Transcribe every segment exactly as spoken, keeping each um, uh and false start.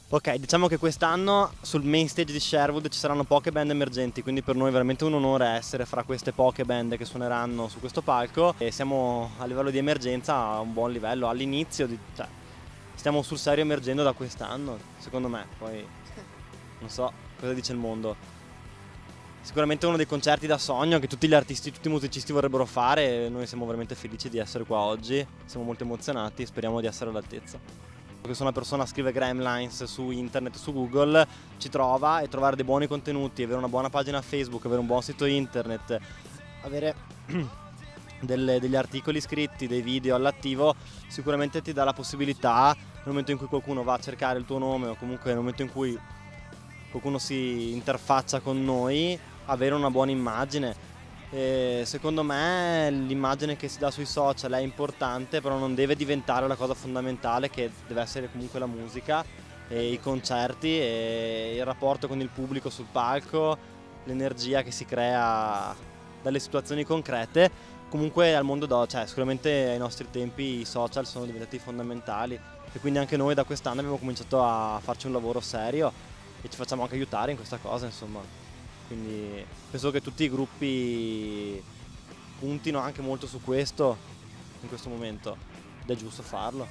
Ok, diciamo che quest'anno sul main stage di Sherwood ci saranno poche band emergenti, quindi per noi è veramente un onore essere fra queste poche band che suoneranno su questo palco e siamo a livello di emergenza a un buon livello, all'inizio, di, cioè, stiamo sul serio emergendo da quest'anno, secondo me, poi non so cosa dice il mondo. Sicuramente uno dei concerti da sogno che tutti gli artisti, tutti i musicisti vorrebbero fare e noi siamo veramente felici di essere qua oggi, siamo molto emozionati e speriamo di essere all'altezza. Se una persona scrive Gremlines su internet, su Google, ci trova, e trovare dei buoni contenuti, avere una buona pagina Facebook, avere un buon sito internet, avere delle, degli articoli scritti, dei video all'attivo, sicuramente ti dà la possibilità, nel momento in cui qualcuno va a cercare il tuo nome o comunque nel momento in cui qualcuno si interfaccia con noi, avere una buona immagine. E secondo me l'immagine che si dà sui social è importante, però non deve diventare la cosa fondamentale, che deve essere comunque la musica e i concerti e il rapporto con il pubblico sul palco, l'energia che si crea dalle situazioni concrete. Comunque al mondo d'oggi, cioè, sicuramente ai nostri tempi i social sono diventati fondamentali e quindi anche noi da quest'anno abbiamo cominciato a farci un lavoro serio e ci facciamo anche aiutare in questa cosa, insomma. Quindi penso che tutti i gruppi puntino anche molto su questo in questo momento ed è giusto farlo.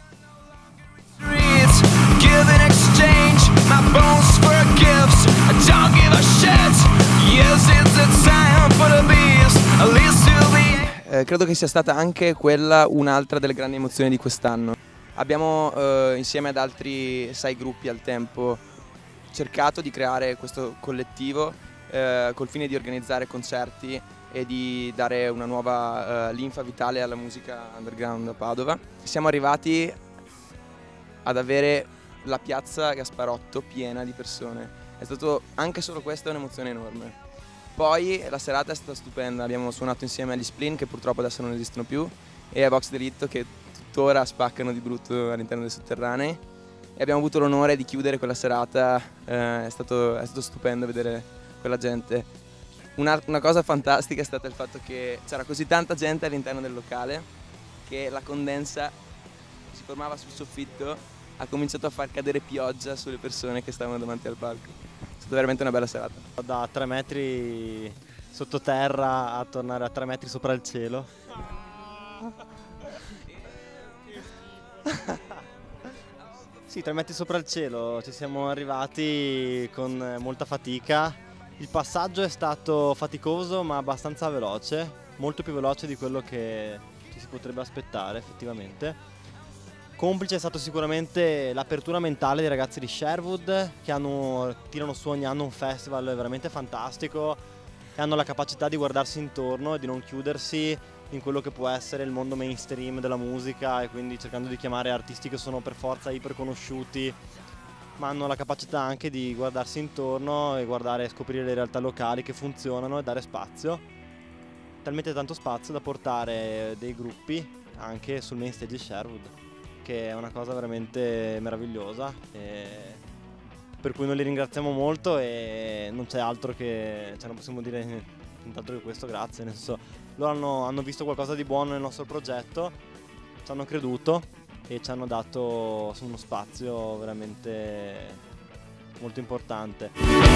Eh, credo che sia stata anche quella un'altra delle grandi emozioni di quest'anno. Abbiamo eh, insieme ad altri sei gruppi al tempo cercato di creare questo collettivo Eh, col fine di organizzare concerti e di dare una nuova eh, linfa vitale alla musica underground a Padova. Siamo arrivati ad avere la piazza Gasparotto piena di persone. È stato anche solo questa un'emozione enorme. Poi la serata è stata stupenda, abbiamo suonato insieme agli Splin, che purtroppo adesso non esistono più, e a Vox Delitto, che tuttora spaccano di brutto all'interno dei sotterranei, e abbiamo avuto l'onore di chiudere quella serata. eh, è, stato, è stato stupendo vedere quella gente. Una, una cosa fantastica è stata il fatto che c'era così tanta gente all'interno del locale che la condensa si formava sul soffitto, ha cominciato a far cadere pioggia sulle persone che stavano davanti al palco. È stata veramente una bella serata. Da tre metri sottoterra a tornare a tre metri sopra il cielo. Sì, tre metri sopra il cielo, ci siamo arrivati con molta fatica. Il passaggio è stato faticoso ma abbastanza veloce, molto più veloce di quello che ci si potrebbe aspettare effettivamente. Complice è stato sicuramente l'apertura mentale dei ragazzi di Sherwood, che hanno, tirano su ogni anno un festival veramente fantastico e hanno la capacità di guardarsi intorno e di non chiudersi in quello che può essere il mondo mainstream della musica, e quindi cercando di chiamare artisti che sono per forza iper conosciuti, ma hanno la capacità anche di guardarsi intorno e guardare e scoprire le realtà locali che funzionano e dare spazio, talmente tanto spazio da portare dei gruppi anche sul main stage di Sherwood, che è una cosa veramente meravigliosa, e per cui noi li ringraziamo molto e non c'è altro che, cioè non possiamo dire nient'altro che questo, grazie, nel senso, loro hanno, hanno visto qualcosa di buono nel nostro progetto, ci hanno creduto e ci hanno dato uno spazio veramente molto importante.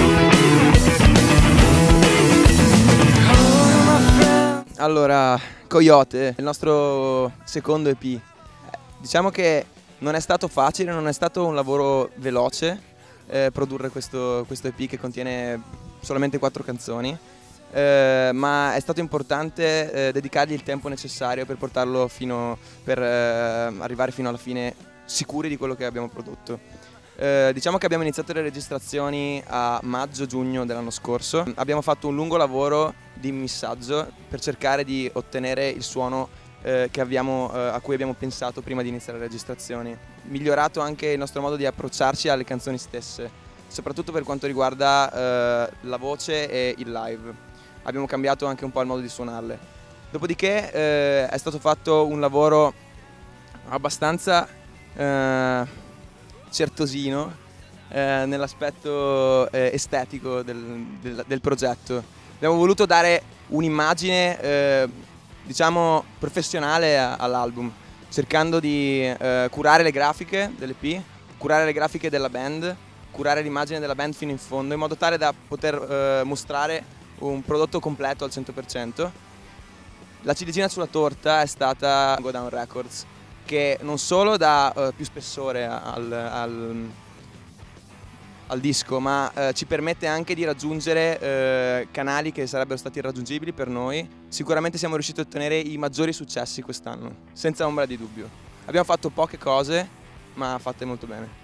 Allora, Coyote, il nostro secondo E P. Diciamo che non è stato facile, non è stato un lavoro veloce eh, produrre questo, questo E P che contiene solamente quattro canzoni. Eh, ma è stato importante eh, dedicargli il tempo necessario per portarlo fino, per eh, arrivare fino alla fine sicuri di quello che abbiamo prodotto. Eh, diciamo che abbiamo iniziato le registrazioni a maggio-giugno dell'anno scorso. Abbiamo fatto un lungo lavoro di missaggio per cercare di ottenere il suono eh, che abbiamo, eh, a cui abbiamo pensato prima di iniziare le registrazioni. Migliorato anche il nostro modo di approcciarci alle canzoni stesse, soprattutto per quanto riguarda eh, la voce e il live. Abbiamo cambiato anche un po' il modo di suonarle. Dopodiché eh, è stato fatto un lavoro abbastanza eh, certosino eh, nell'aspetto eh, estetico del, del, del progetto. Abbiamo voluto dare un'immagine eh, diciamo professionale all'album, cercando di eh, curare le grafiche dell'E P, curare le grafiche della band curare l'immagine della band fino in fondo in modo tale da poter eh, mostrare un prodotto completo al cento per cento. La ciliegina sulla torta è stata Go Down Records, che non solo dà eh, più spessore al, al, al disco, ma eh, ci permette anche di raggiungere eh, canali che sarebbero stati irraggiungibili per noi. Sicuramente siamo riusciti a ottenere i maggiori successi quest'anno, senza ombra di dubbio. Abbiamo fatto poche cose, ma fatte molto bene.